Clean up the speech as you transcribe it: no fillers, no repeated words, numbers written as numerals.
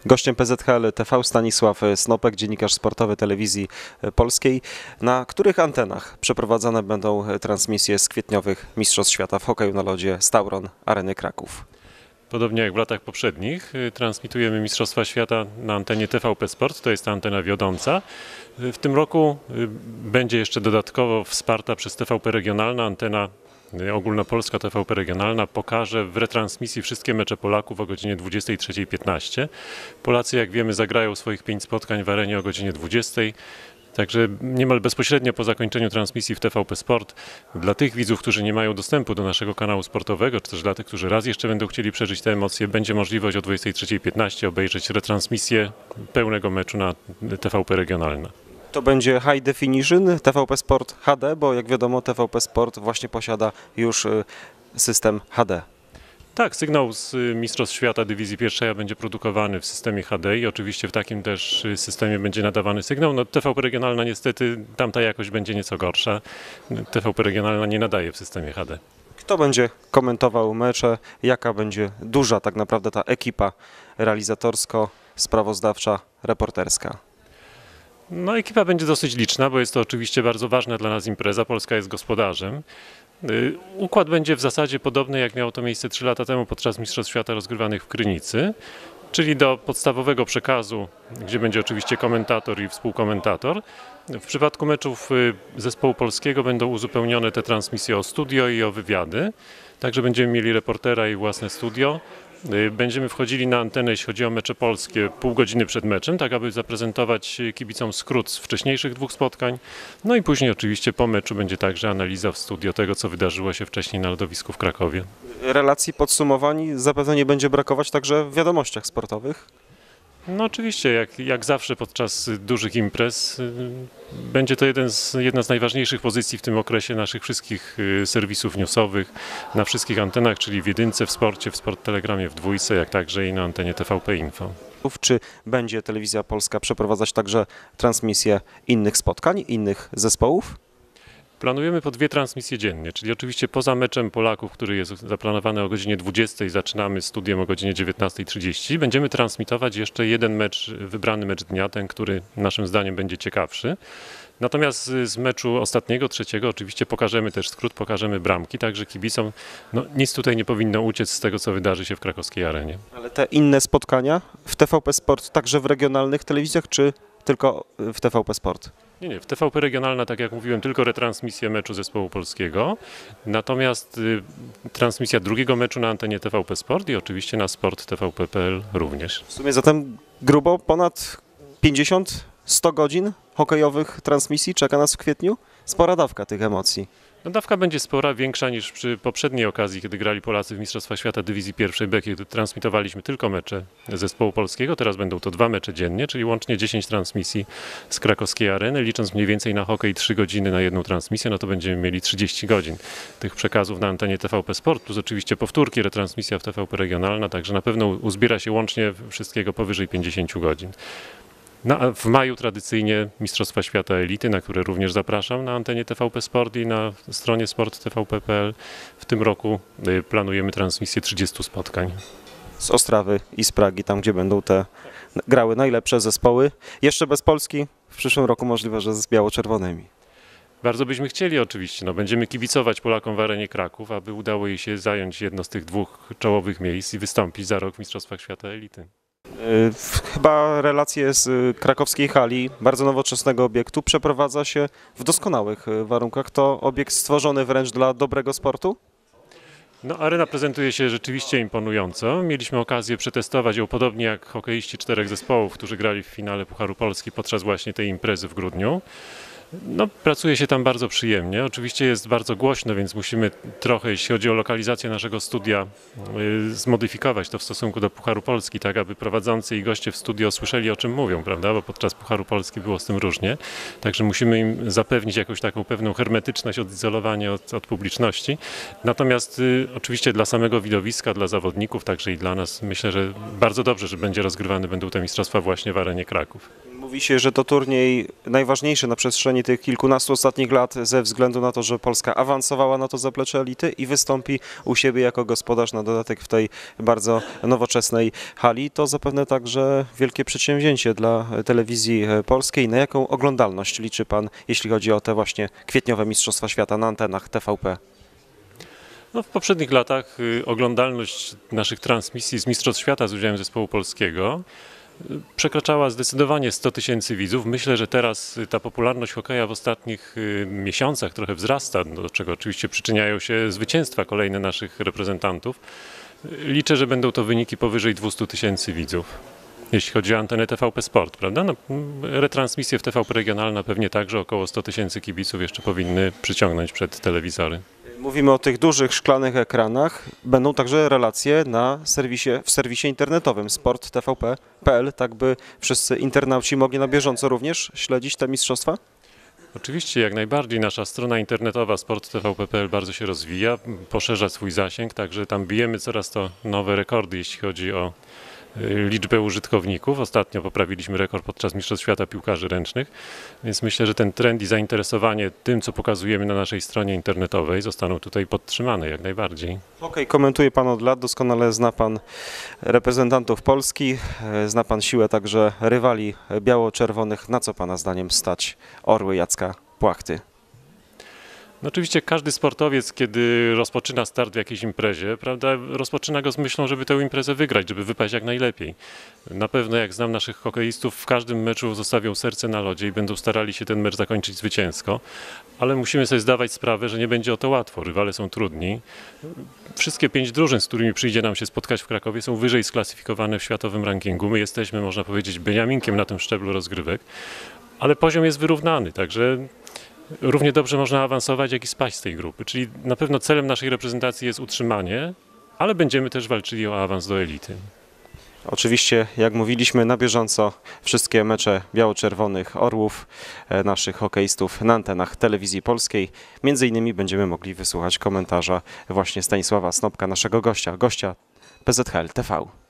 Gościem PZHL TV Stanisław Snopek, dziennikarz sportowy Telewizji Polskiej. Na których antenach przeprowadzane będą transmisje z kwietniowych Mistrzostw Świata w hokeju na lodzie z Tauron Areny Kraków? Podobnie jak w latach poprzednich, transmitujemy Mistrzostwa Świata na antenie TVP Sport, to jest ta antena wiodąca. W tym roku będzie jeszcze dodatkowo wsparta przez TVP Regionalna, antena ogólnopolska TVP Regionalna pokaże w retransmisji wszystkie mecze Polaków o godzinie 23:15. Polacy, jak wiemy, zagrają swoich 5 spotkań w arenie o godzinie 20. Także niemal bezpośrednio po zakończeniu transmisji w TVP Sport dla tych widzów, którzy nie mają dostępu do naszego kanału sportowego, czy też dla tych, którzy raz jeszcze będą chcieli przeżyć te emocje, będzie możliwość o 23:15 obejrzeć retransmisję pełnego meczu na TVP Regionalna. To będzie High Definition, TVP Sport HD, bo jak wiadomo TVP Sport właśnie posiada już system HD. Tak, sygnał z Mistrzostw Świata Dywizji Pierwszej będzie produkowany w systemie HD i oczywiście w takim też systemie będzie nadawany sygnał. No, TVP Regionalna niestety, tamta jakość będzie nieco gorsza. TVP Regionalna nie nadaje w systemie HD. Kto będzie komentował mecze? Jaka będzie duża tak naprawdę ta ekipa realizatorsko-sprawozdawcza, reporterska? No, ekipa będzie dosyć liczna, bo jest to oczywiście bardzo ważna dla nas impreza. Polska jest gospodarzem. Układ będzie w zasadzie podobny, jak miało to miejsce 3 lata temu podczas Mistrzostw Świata rozgrywanych w Krynicy, czyli do podstawowego przekazu, gdzie będzie oczywiście komentator i współkomentator. W przypadku meczów zespołu polskiego będą uzupełnione te transmisje o studio i o wywiady, także będziemy mieli reportera i własne studio. Będziemy wchodzili na antenę, jeśli chodzi o mecze polskie, pół godziny przed meczem, tak aby zaprezentować kibicom skrót z wcześniejszych 2 spotkań. No i później oczywiście po meczu będzie także analiza w studio tego, co wydarzyło się wcześniej na lodowisku w Krakowie. Relacji, podsumowań zapewne nie będzie brakować także w wiadomościach sportowych. No oczywiście, jak zawsze podczas dużych imprez będzie to jedna z najważniejszych pozycji w tym okresie naszych wszystkich serwisów newsowych, na wszystkich antenach, czyli w Jedynce, w Sporcie, w Sport Telegramie, w Dwójce, jak także i na antenie TVP Info. Czy będzie Telewizja Polska przeprowadzać także transmisje innych spotkań, innych zespołów? Planujemy po 2 transmisje dziennie, czyli oczywiście poza meczem Polaków, który jest zaplanowany o godzinie 20, zaczynamy studiem o godzinie 19:30. Będziemy transmitować jeszcze jeden mecz, wybrany mecz dnia, ten, który naszym zdaniem będzie ciekawszy. Natomiast z meczu ostatniego, trzeciego oczywiście pokażemy też skrót, pokażemy bramki, także kibicom nic tutaj nie powinno uciec z tego, co wydarzy się w krakowskiej arenie. Ale te inne spotkania w TVP Sport także w regionalnych telewizjach, czy tylko w TVP Sport? Nie, w TVP Regionalna, tak jak mówiłem, tylko retransmisję meczu zespołu polskiego, natomiast transmisja drugiego meczu na antenie TVP Sport i oczywiście na Sport TVP.pl również. W sumie zatem grubo ponad 50-100 godzin hokejowych transmisji czeka nas w kwietniu. Spora dawka tych emocji. No, dawka będzie spora, większa niż przy poprzedniej okazji, kiedy grali Polacy w Mistrzostwach Świata Dywizji Pierwszej B, kiedy transmitowaliśmy tylko mecze zespołu polskiego. Teraz będą to 2 mecze dziennie, czyli łącznie 10 transmisji z krakowskiej areny. Licząc mniej więcej na hokej 3 godziny na jedną transmisję, no to będziemy mieli 30 godzin tych przekazów na antenie TVP Sport, plus oczywiście powtórki, retransmisja w TVP Regionalna, także na pewno uzbiera się łącznie wszystkiego powyżej 50 godzin. No, a w maju tradycyjnie Mistrzostwa Świata Elity, na które również zapraszam na antenie TVP Sport i na stronie sporttvp.pl. W tym roku planujemy transmisję 30 spotkań. Z Ostrawy i z Pragi, tam gdzie będą te grały najlepsze zespoły. Jeszcze bez Polski, w przyszłym roku możliwe, że z biało-czerwonymi. Bardzo byśmy chcieli oczywiście, będziemy kibicować Polakom w arenie Kraków, aby udało jej się zająć jedno z tych 2 czołowych miejsc i wystąpić za rok w Mistrzostwach Świata Elity. Chyba relacje z krakowskiej hali, bardzo nowoczesnego obiektu, przeprowadza się w doskonałych warunkach. To obiekt stworzony wręcz dla dobrego sportu? No, arena prezentuje się rzeczywiście imponująco. Mieliśmy okazję przetestować ją podobnie jak hokeiści 4 zespołów, którzy grali w finale Pucharu Polski podczas właśnie tej imprezy w grudniu. No, pracuje się tam bardzo przyjemnie. Oczywiście jest bardzo głośno, więc musimy trochę, jeśli chodzi o lokalizację naszego studia, zmodyfikować to w stosunku do Pucharu Polski, tak aby prowadzący i goście w studio słyszeli, o czym mówią, prawda? Bo podczas Pucharu Polski było z tym różnie. Także musimy im zapewnić jakąś taką pewną hermetyczność, odizolowanie od publiczności. Natomiast oczywiście dla samego widowiska, dla zawodników, także i dla nas, myślę, że bardzo dobrze, że rozgrywane będą te mistrzostwa właśnie w arenie Kraków. Mówi się, że to turniej najważniejszy na przestrzeni tych kilkunastu ostatnich lat ze względu na to, że Polska awansowała na to zaplecze elity i wystąpi u siebie jako gospodarz na dodatek w tej bardzo nowoczesnej hali. To zapewne także wielkie przedsięwzięcie dla telewizji polskiej. Na jaką oglądalność liczy Pan, jeśli chodzi o te właśnie kwietniowe Mistrzostwa Świata na antenach TVP? No, w poprzednich latach oglądalność naszych transmisji z Mistrzostw Świata z udziałem zespołu polskiego przekraczała zdecydowanie 100 tysięcy widzów. Myślę, że teraz ta popularność hokeja w ostatnich miesiącach trochę wzrasta, do czego oczywiście przyczyniają się zwycięstwa kolejne naszych reprezentantów. Liczę, że będą to wyniki powyżej 200 tysięcy widzów, jeśli chodzi o antenę TVP Sport, prawda? No, retransmisje w TVP Regionalna pewnie także około 100 tysięcy kibiców jeszcze powinny przyciągnąć przed telewizory. Mówimy o tych dużych szklanych ekranach. Będą także relacje w serwisie internetowym sport.tvp.pl, tak by wszyscy internauci mogli na bieżąco również śledzić te mistrzostwa? Oczywiście, jak najbardziej. Nasza strona internetowa sport.tvp.pl bardzo się rozwija, poszerza swój zasięg, także tam bijemy coraz to nowe rekordy, jeśli chodzi o liczbę użytkowników. Ostatnio poprawiliśmy rekord podczas Mistrzostw Świata Piłkarzy Ręcznych, więc myślę, że ten trend i zainteresowanie tym, co pokazujemy na naszej stronie internetowej, zostaną tutaj podtrzymane jak najbardziej. Hokej komentuje Pan od lat, doskonale zna Pan reprezentantów Polski, zna Pan siłę także rywali biało-czerwonych. Na co Pana zdaniem stać Orły Jacka Płachty? No oczywiście każdy sportowiec, kiedy rozpoczyna start w jakiejś imprezie, prawda, rozpoczyna go z myślą, żeby tę imprezę wygrać, żeby wypaść jak najlepiej. Na pewno, jak znam naszych hokeistów, w każdym meczu zostawią serce na lodzie i będą starali się ten mecz zakończyć zwycięsko, ale musimy sobie zdawać sprawę, że nie będzie o to łatwo. Rywale są trudni. Wszystkie 5 drużyn, z którymi przyjdzie nam się spotkać w Krakowie, są wyżej sklasyfikowane w światowym rankingu. My jesteśmy, można powiedzieć, beniaminkiem na tym szczeblu rozgrywek, ale poziom jest wyrównany, także równie dobrze można awansować, jak i spaść z tej grupy. Czyli na pewno celem naszej reprezentacji jest utrzymanie, ale będziemy też walczyli o awans do elity. Oczywiście, jak mówiliśmy, na bieżąco wszystkie mecze biało-czerwonych Orłów, naszych hokeistów na antenach telewizji polskiej. Między innymi będziemy mogli wysłuchać komentarza właśnie Stanisława Snopka, naszego gościa PZHL TV.